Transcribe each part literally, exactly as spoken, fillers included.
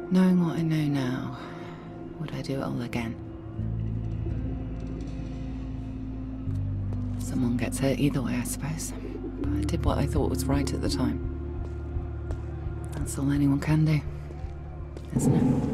Knowing what I know now, would I do it all again? Someone gets hurt either way, I suppose. But I did what I thought was right at the time. That's all anyone can do, isn't it?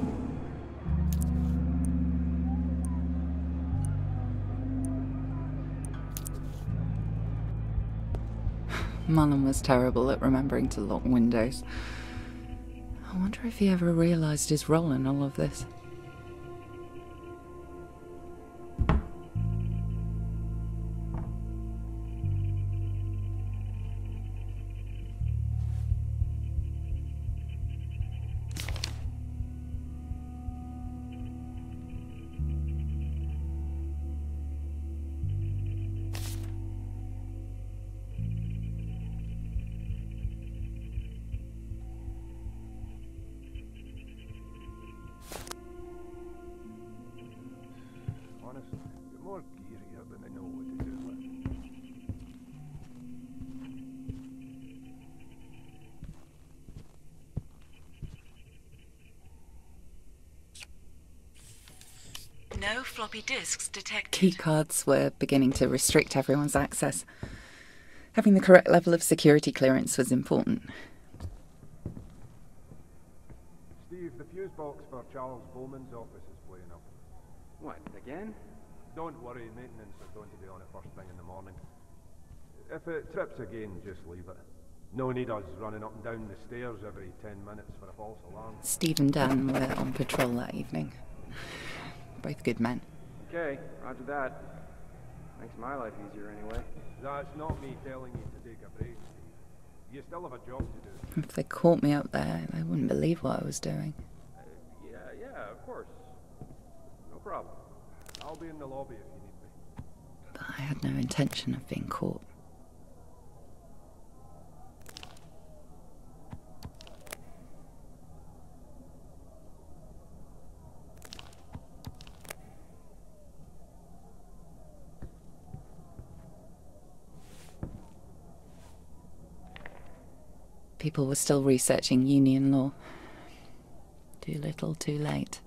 Mullen was terrible at remembering to lock windows. I wonder if he ever realised his role in all of this. Honestly, you're more gearier than I know what to do with. No floppy disks detected. Keycards were beginning to restrict everyone's access. Having the correct level of security clearance was important. Steve, the fuse box for Charles Bowman's office is playing up. What, again? Don't worry, maintenance are going to be on it first thing in the morning. If it trips again, just leave it. No need us running up and down the stairs every ten minutes for a false alarm. Steve and Dan were on patrol that evening. Both good men. Okay, roger that. Makes my life easier anyway. That's not me telling you to take a break, Steve. You still have a job to do. If they caught me up there, they wouldn't believe what I was doing. Uh, yeah, yeah, of course. No problem. I'll be in the lobby if you need me. But I had no intention of being caught. People were still researching union law. Too little, too late.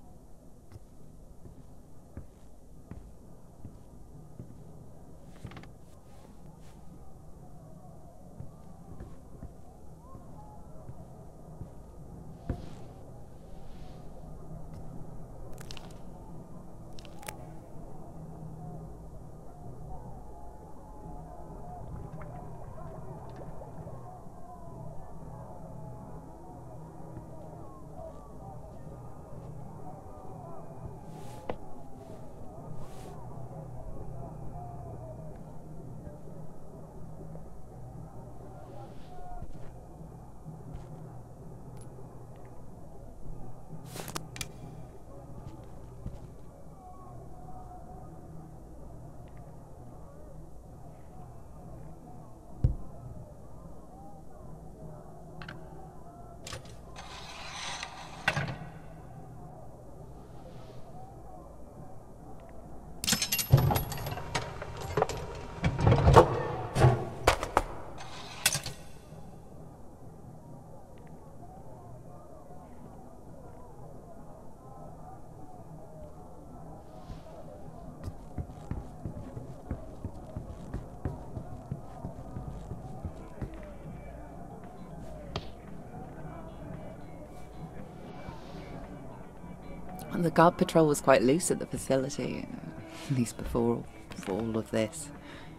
The guard patrol was quite loose at the facility, at least before, before all of this.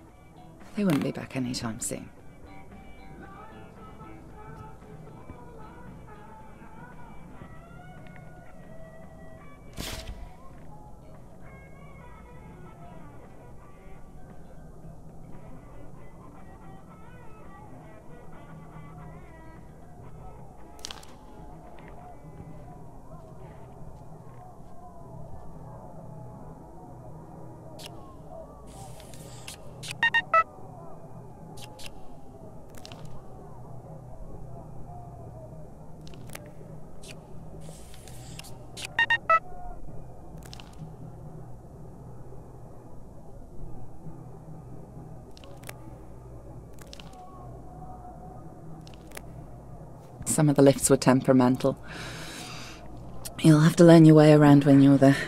They wouldn't be back anytime soon. Some of the lifts were temperamental. You'll have to learn your way around when you're there.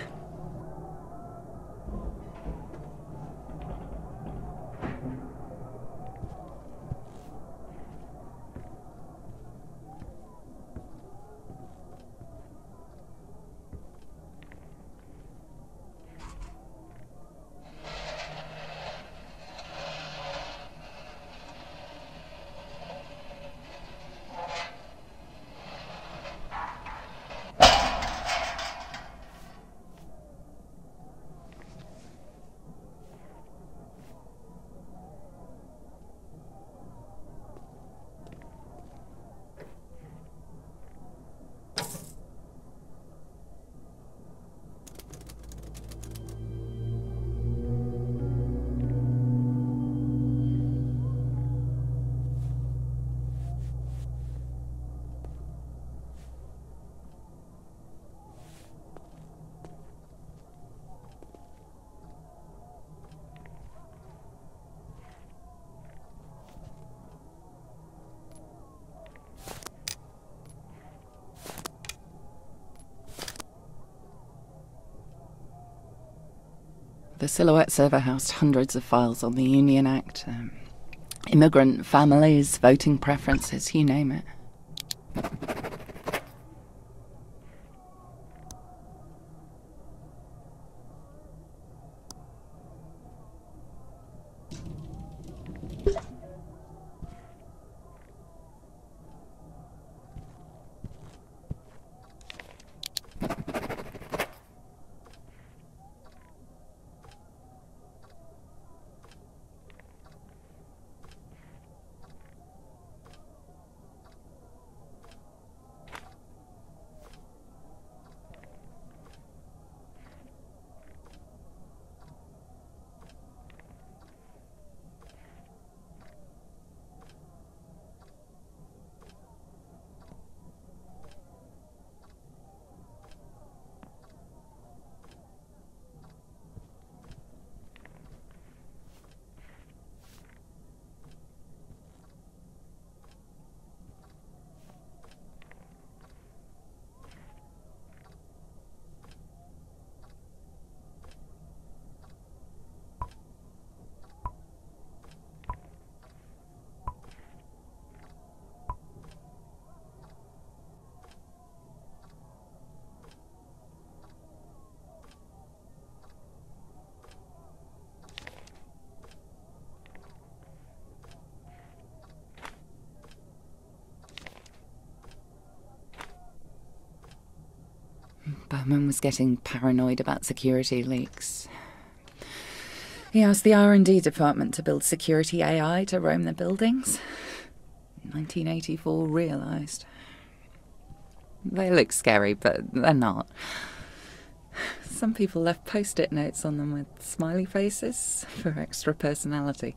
The Silhouette server housed hundreds of files on the Union Act, um, immigrant families, voting preferences, you name it. Berman was getting paranoid about security leaks. He asked the R and D department to build security A I to roam the buildings. nineteen eighty-four realised. They look scary, but they're not. Some people left post-it notes on them with smiley faces for extra personality.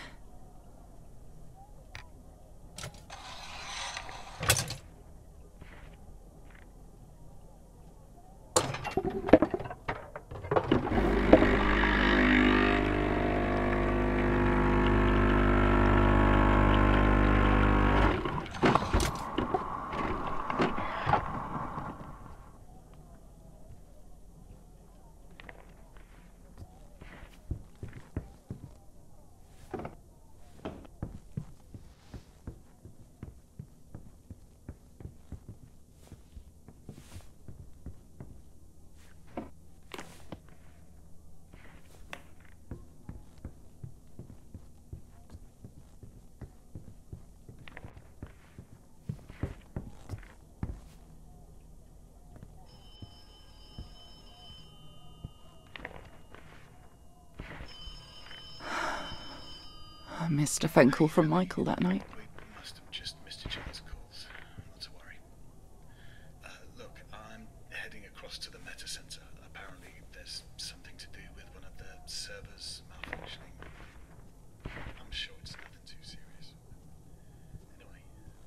I missed a phone call from Michael that night. We must have just missed each other's calls. Not to worry. Uh, look, I'm heading across to the Meta Center. Apparently there's something to do with one of the servers malfunctioning. I'm sure it's nothing too serious. Anyway.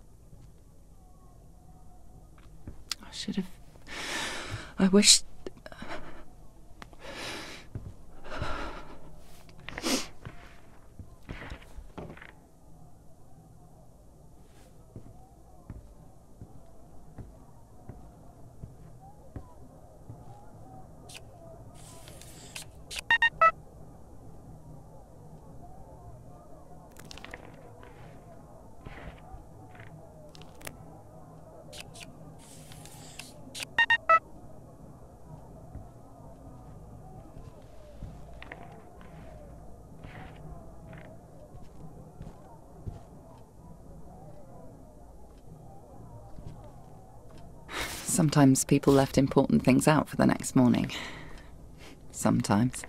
I should have... I wish... Sometimes people left important things out for the next morning. Sometimes.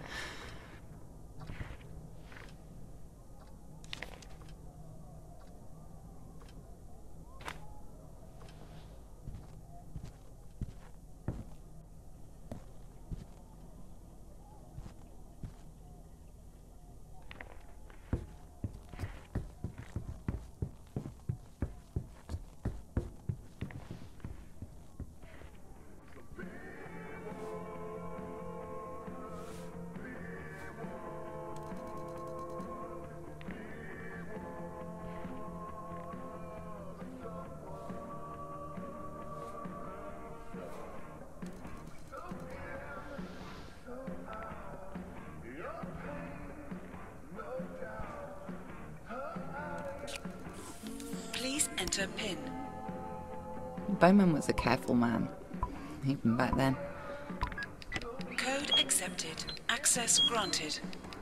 Please enter PIN. Bowman was a careful man, even back then. Code accepted. Access granted.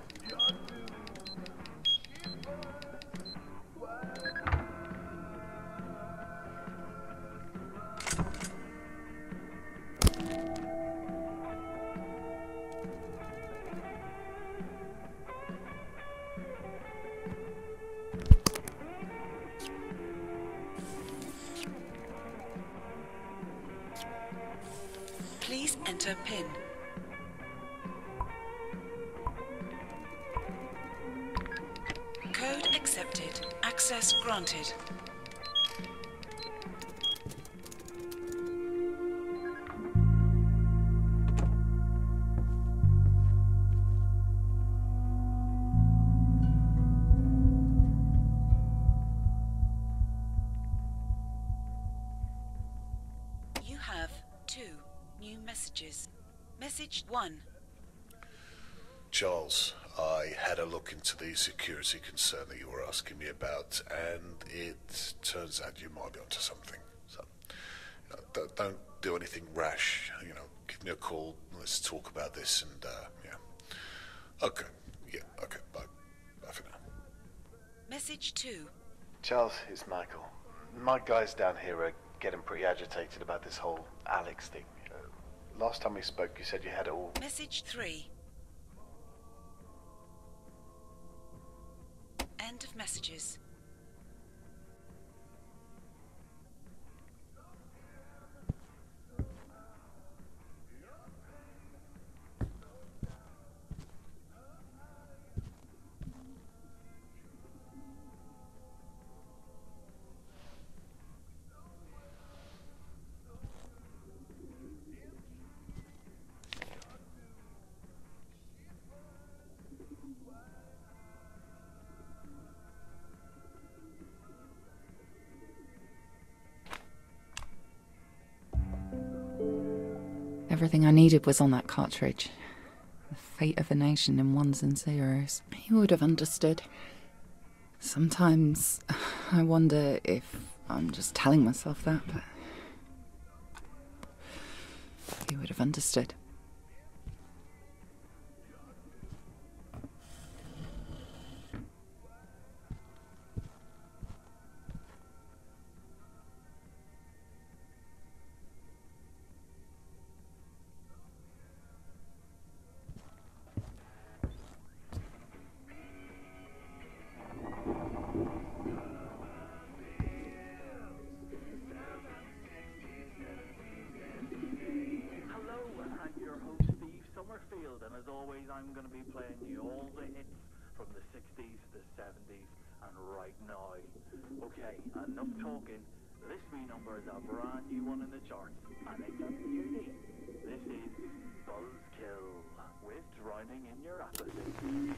Please enter PIN. Code accepted. Access granted. You have two new messages. Message one. Charles, I had a look into the security concern that you were asking me about, and it turns out you might be onto something. So, you know, don't, don't do anything rash. You know, give me a call. Let's talk about this. And uh, yeah, okay, yeah, okay. Bye, bye for now. Message two. Charles, it's Michael. My guys down here are getting pretty agitated about this whole Alex thing. Uh, last time we spoke, you said you had it all. Message three. End of messages. Everything I needed was on that cartridge. The fate of a nation in ones and zeros. He would have understood. Sometimes I wonder if I'm just telling myself that, but he would have understood. And as always, I'm going to be playing you all the hits from the sixties, the seventies, and right now. Okay, enough talking. This wee number is a brand new one in the charts, and it's a beauty. This is Buzzkill with Drowning in Your Apathy.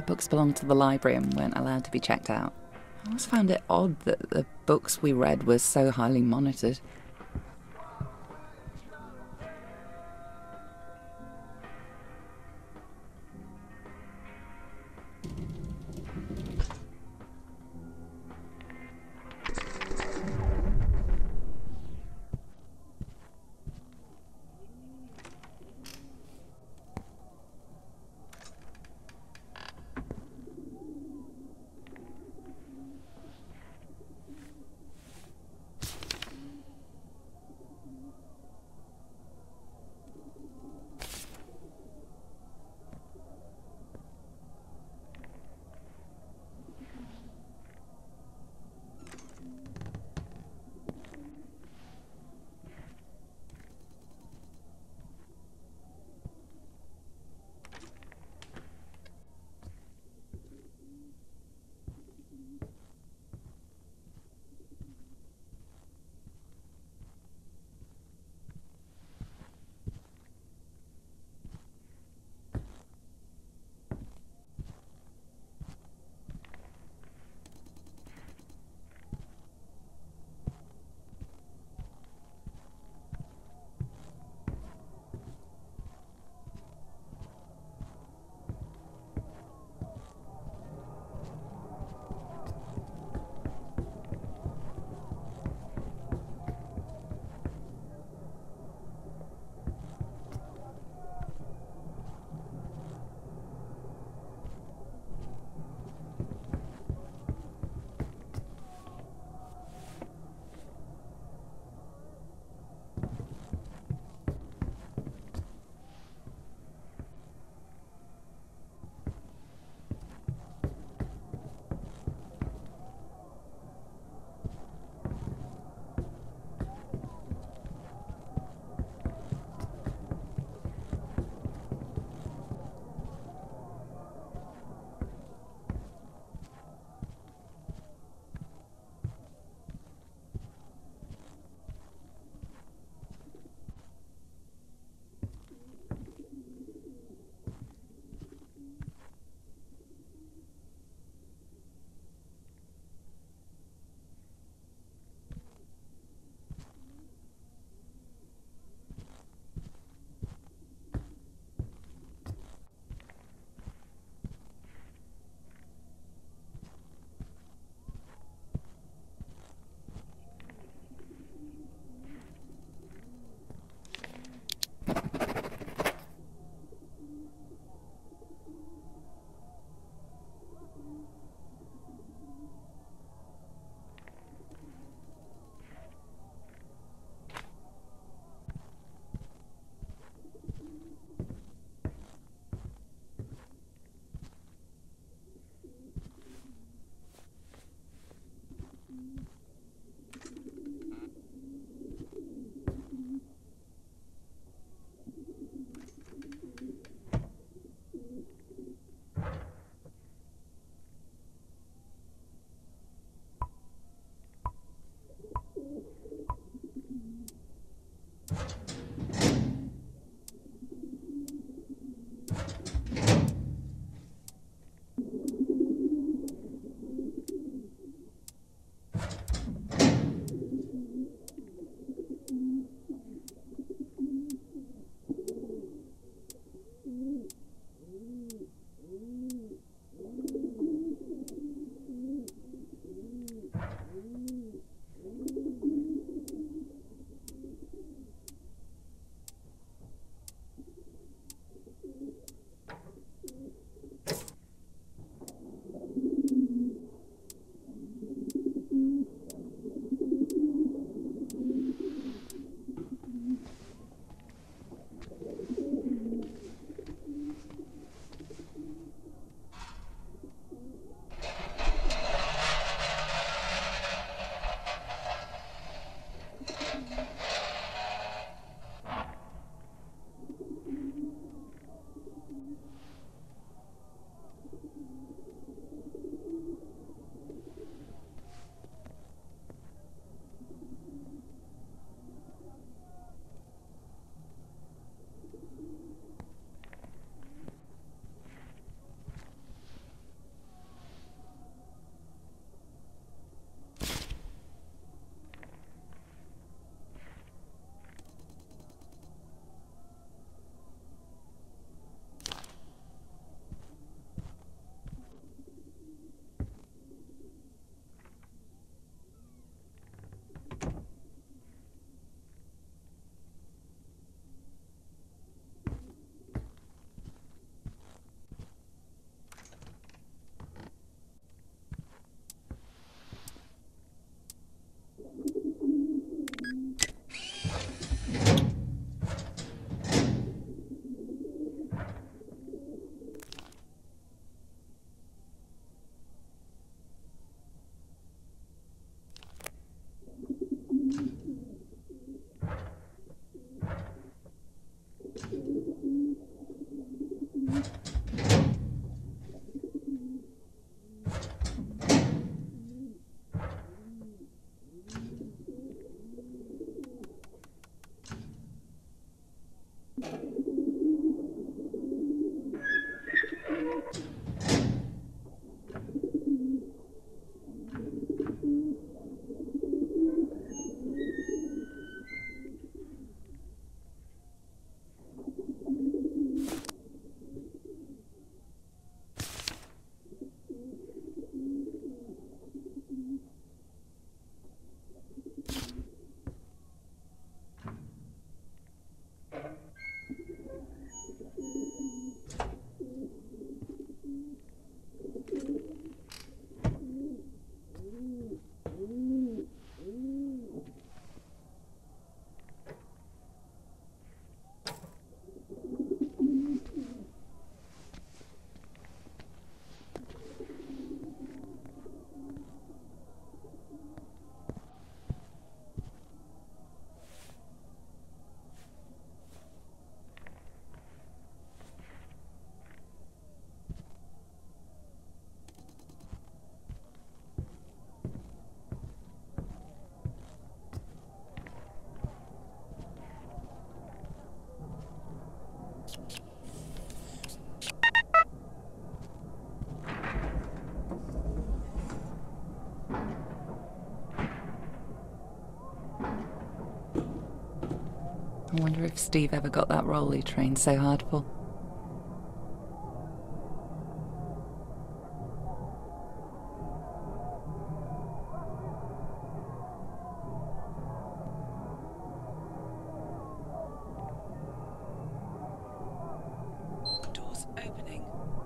books belonged to the library and weren't allowed to be checked out. I always found it odd that the books we read were so highly monitored. I wonder if Steve ever got that role he trained so hard for. Doors opening.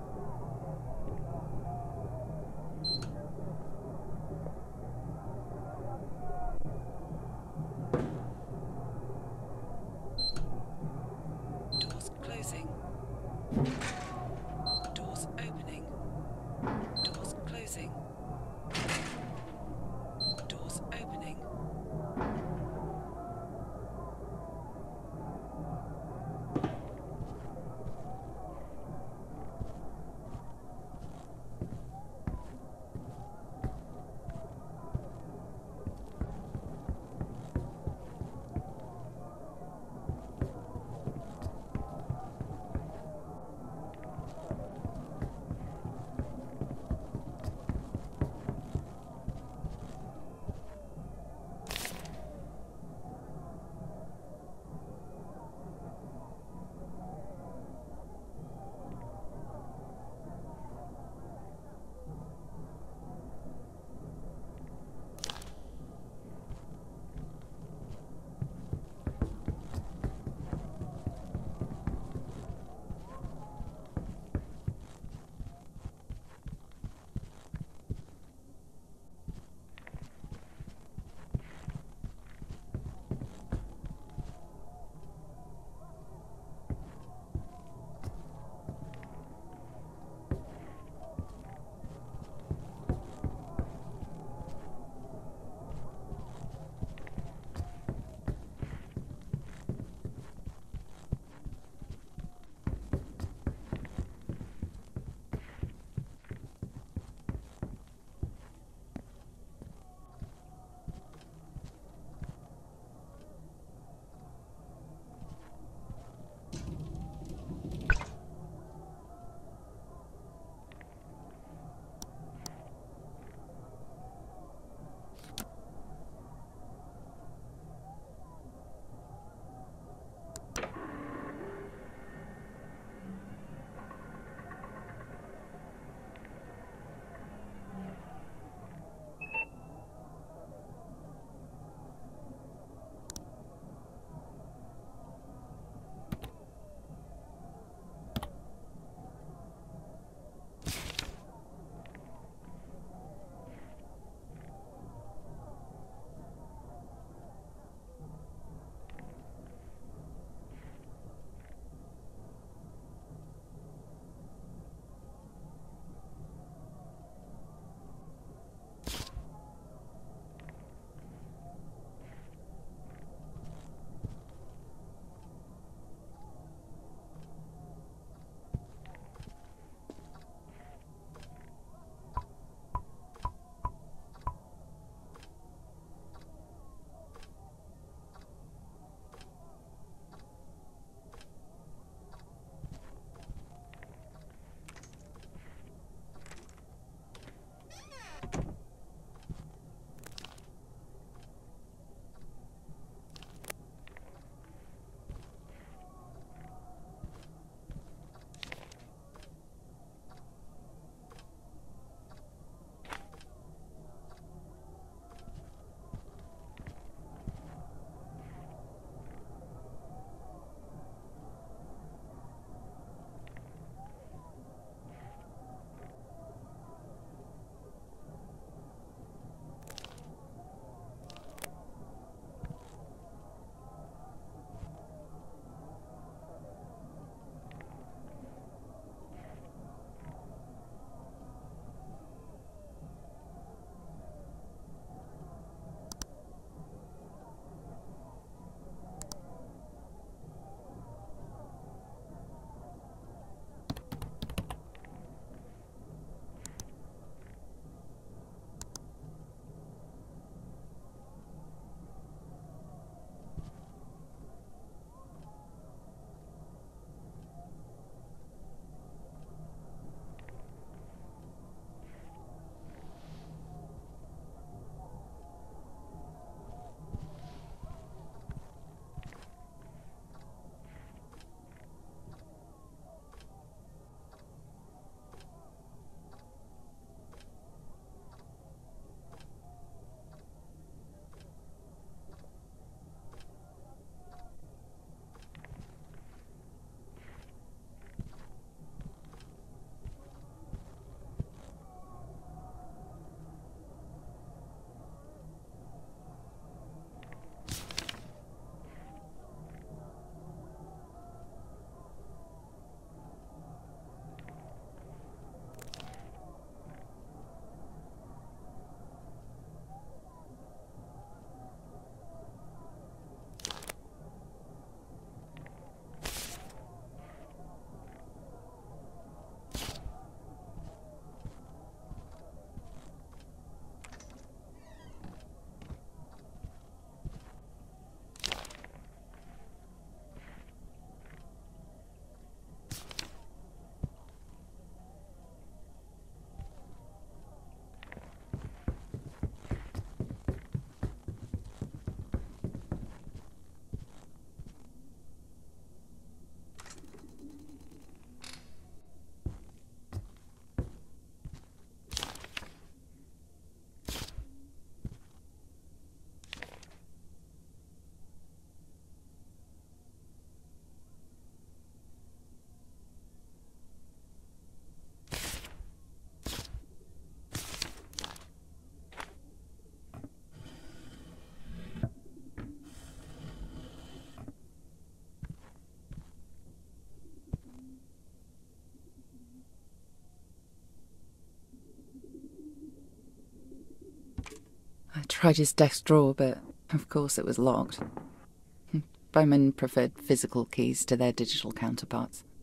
Doors closing. Doors opening. Doors closing. Doors opening. tried his desk drawer, but of course it was locked. Bowman preferred physical keys to their digital counterparts.